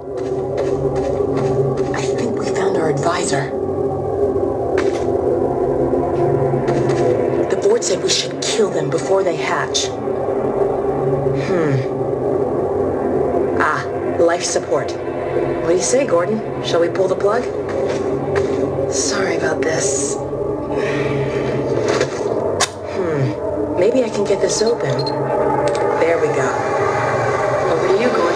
I think we found our advisor. The board said we should kill them before they hatch. Life support. What do you say, Gordon? Shall we pull the plug? Sorry about this. Maybe I can get this open. There we go. Over to you, Gordon.